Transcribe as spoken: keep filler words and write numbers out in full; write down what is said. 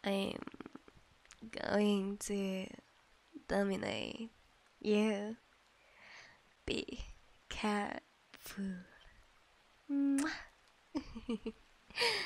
I'm going to dominate you. Be careful. Mwah.